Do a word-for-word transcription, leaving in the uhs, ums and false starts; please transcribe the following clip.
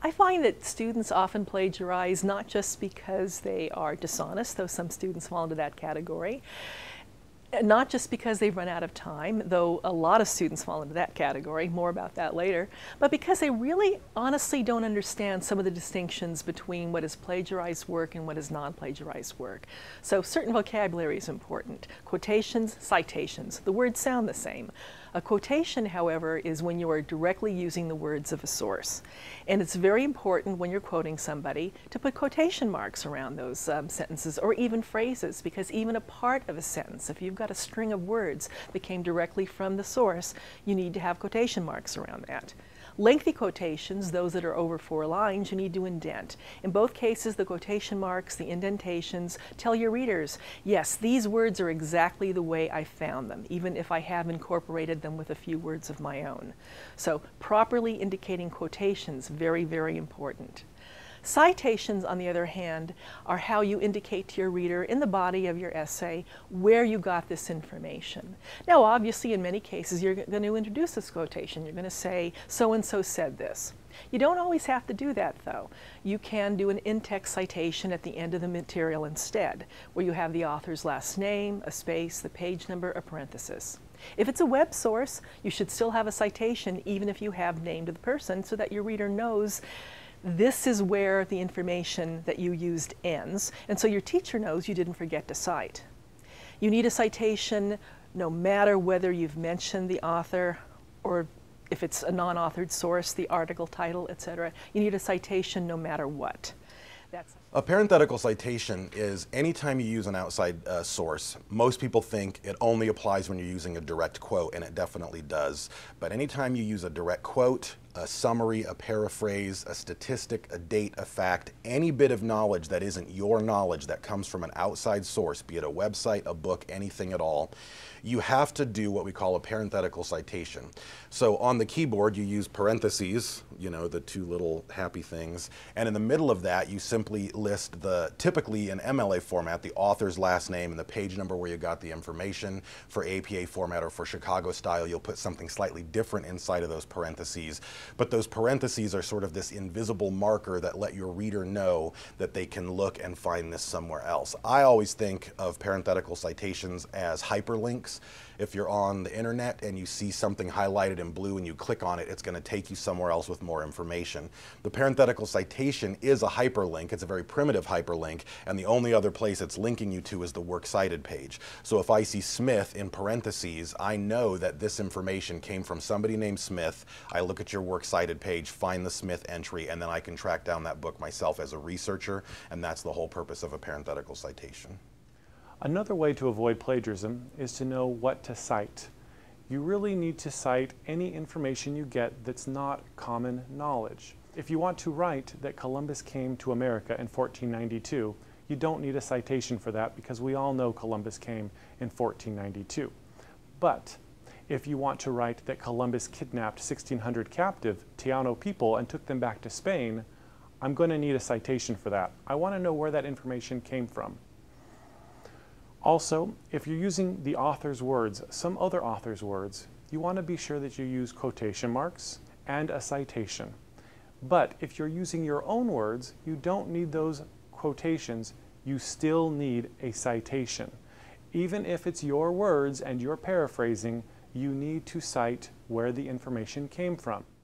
I find that students often plagiarize not just because they are dishonest, though some students fall into that category, not just because they've run out of time, though a lot of students fall into that category, more about that later, but because they really honestly don't understand some of the distinctions between what is plagiarized work and what is non-plagiarized work. So certain vocabulary is important. Quotations, citations, the words sound the same. A quotation, however, is when you are directly using the words of a source. And it's very important when you're quoting somebody to put quotation marks around those um, sentences or even phrases, because even a part of a sentence, if you've got a string of words that came directly from the source, you need to have quotation marks around that. Lengthy quotations, those that are over four lines, you need to indent. In both cases, the quotation marks, the indentations, tell your readers, yes, these words are exactly the way I found them, even if I have incorporated them with a few words of my own. So properly indicating quotations, very, very important. Citations, on the other hand, are how you indicate to your reader in the body of your essay where you got this information. Now, obviously, in many cases, you're going to introduce this quotation. You're going to say, so-and-so said this. You don't always have to do that, though. You can do an in-text citation at the end of the material instead, where you have the author's last name, a space, the page number, a parenthesis. If it's a web source, you should still have a citation, even if you have named the person, so that your reader knows this is where the information that you used ends, and so your teacher knows you didn't forget to cite. You need a citation no matter whether you've mentioned the author or if it's a non-authored source, the article title, et cetera. You need a citation no matter what. That's a parenthetical citation is anytime you use an outside uh, source. Most people think it only applies when you're using a direct quote, and it definitely does. But anytime you use a direct quote, a summary, a paraphrase, a statistic, a date, a fact, any bit of knowledge that isn't your knowledge that comes from an outside source, be it a website, a book, anything at all, you have to do what we call a parenthetical citation. So on the keyboard, you use parentheses, you know, the two little happy things, and in the middle of that, you simply list the, typically in M L A format, the author's last name and the page number where you got the information. For A P A format or for Chicago style, you'll put something slightly different inside of those parentheses. But those parentheses are sort of this invisible marker that let your reader know that they can look and find this somewhere else. I always think of parenthetical citations as hyperlinks. If you're on the internet and you see something highlighted in blue and you click on it, it's going to take you somewhere else with more information. The parenthetical citation is a hyperlink. It's a very primitive hyperlink, and the only other place it's linking you to is the works cited page. So if I see Smith in parentheses, I know that this information came from somebody named Smith. I look at your works cited page, find the Smith entry, and then I can track down that book myself as a researcher, and that's the whole purpose of a parenthetical citation. Another way to avoid plagiarism is to know what to cite. You really need to cite any information you get that's not common knowledge. If you want to write that Columbus came to America in fourteen ninety-two, you don't need a citation for that because we all know Columbus came in fourteen ninety-two. But if you want to write that Columbus kidnapped sixteen hundred captive Taino people and took them back to Spain, I'm going to need a citation for that. I want to know where that information came from. Also, if you're using the author's words, some other author's words, you want to be sure that you use quotation marks and a citation. But if you're using your own words, you don't need those quotations, you still need a citation. Even if it's your words and you're paraphrasing, you need to cite where the information came from.